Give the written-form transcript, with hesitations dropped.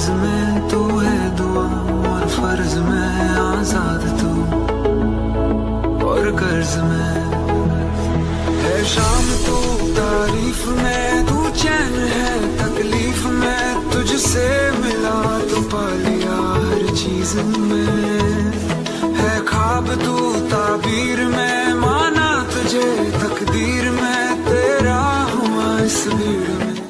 राज में तू है दुआ और फर्ज में आजाद तू और कर्ज में है शाम तू तारीफ में, तू चैन है तकलीफ में, तुझसे मिला तो पा लिया हर चीज में। है ख्वाब तू ताबीर में, माना तुझे तकदीर में, तेरा हुआ इस भीड़ में।